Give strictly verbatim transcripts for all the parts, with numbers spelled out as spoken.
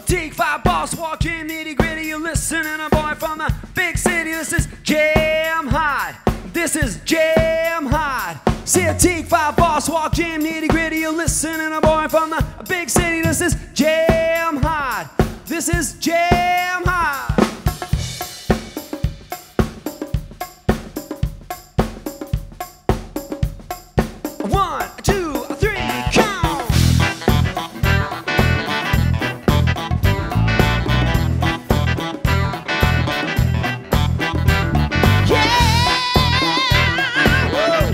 Take five boss, walk in, nitty gritty. You listen, and a boy from the big city. This is jam hot. This is jam hot. See, take five boss, walk in, nitty gritty. You listen, and a boy from the big city. This is jam hot. This is jam hot. One, two, three, count. Yeah! Woo!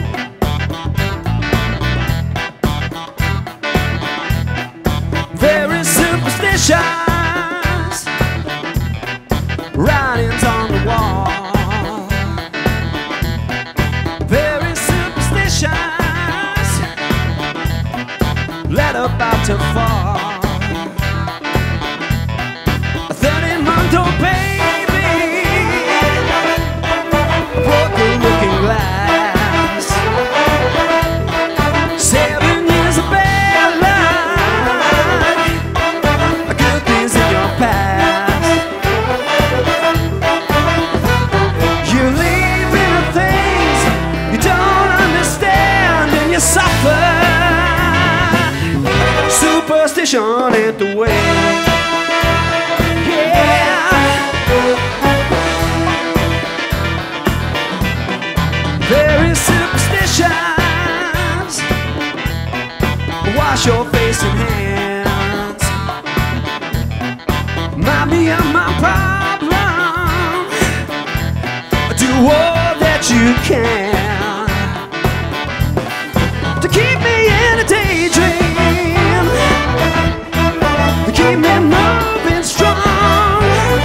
Very superstitious writings on the wall. Very superstitious, let about to fall. A thirty-month-old baby broke the looking glass. Seven years of bad luck, good things in your past. You live in the things you don't understand, and you suffer. Superstition ain't the way. Yeah. Very superstitious. Wash your face and hands. Might be a my problem. Do all that you can to keep me in a daydream, to keep me moving strong.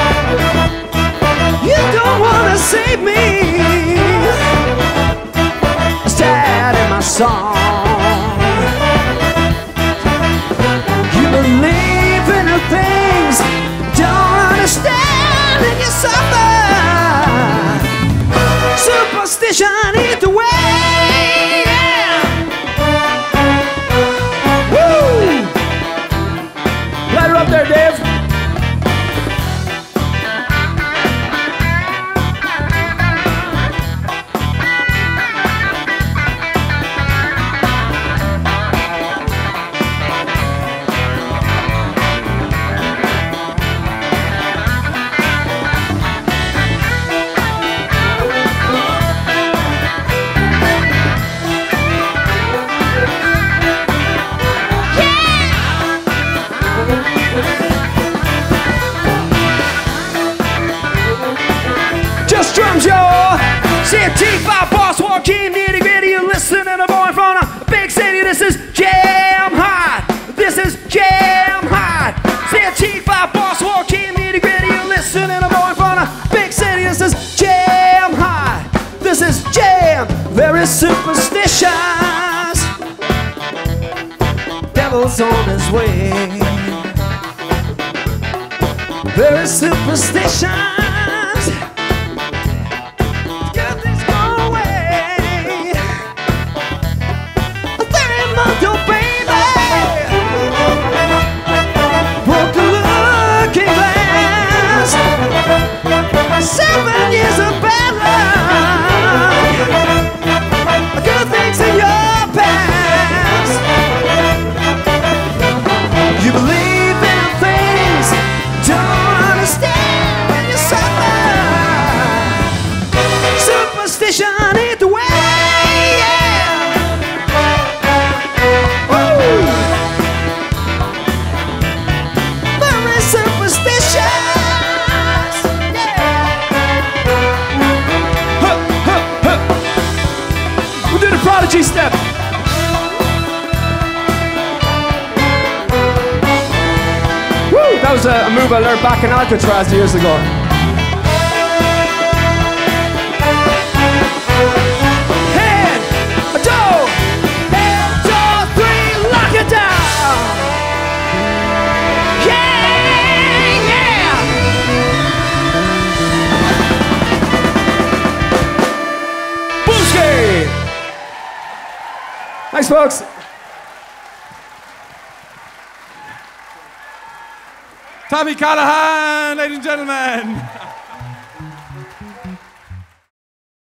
You don't wanna save me, sad in my song. You believe in the things you don't understand, and you suffer. Superstition is the way. Yeah. Woo! Light her up there, Dave. Drums, yo! See a T five boss walk in, nitty gritty. You listen to the boy from a big city. This is jam hot. This is jam hot. See a T five boss walk in, nitty gritty. You listen to the boy from a big city. This is jam hot. This is jam. Very superstitious. Devil's on his way. Very superstitious. Seven years of bad luck, good things in your past. You believe in things don't understand, and you suffer. Superstition ain't the way. Yeah. Woo. Very superstitious. Prodigy step. Woo! That was a, a move I learned back in Alcatraz years ago. Head, a toe, head, toe, three, lock it down. Yeah, yeah. Booski. Thanks, folks. Tabby Callaghan, ladies and gentlemen.